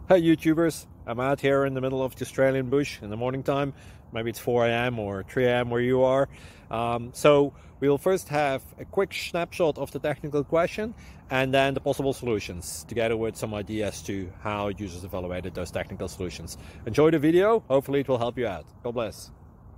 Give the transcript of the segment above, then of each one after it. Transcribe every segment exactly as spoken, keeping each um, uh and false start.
Hey YouTubers, I'm out here in the middle of the Australian bush in the morning time. Maybe it's four A M or three A M where you are. Um, so we'll first have a quick snapshot of the technical question and then the possible solutions, together with some ideas to how users evaluated those technical solutions. Enjoy the video, hopefully it will help you out. God bless.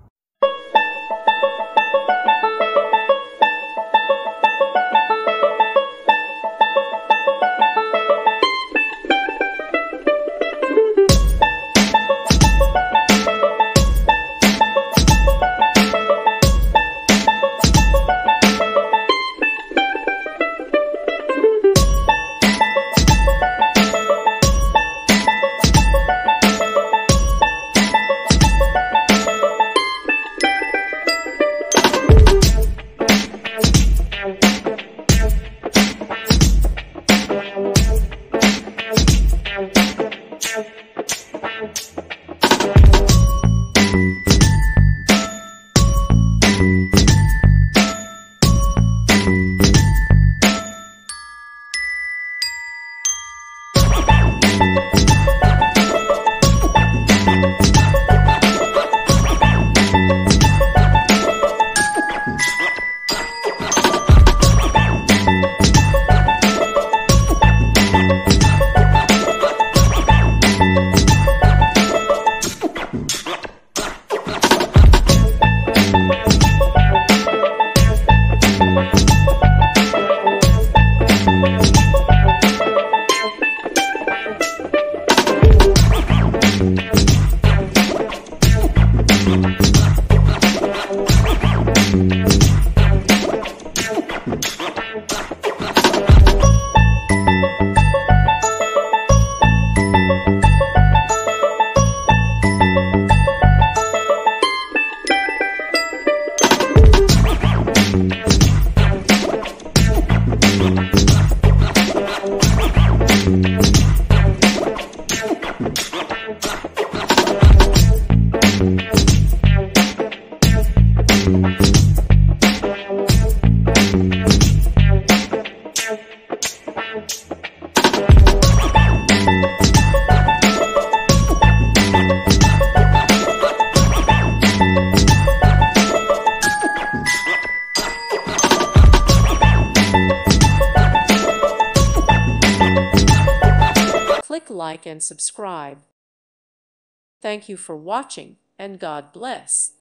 Click like and subscribe. Thank you for watching, and God bless.